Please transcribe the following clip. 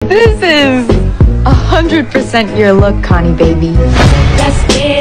This is 100% your look, Connie baby. Let's get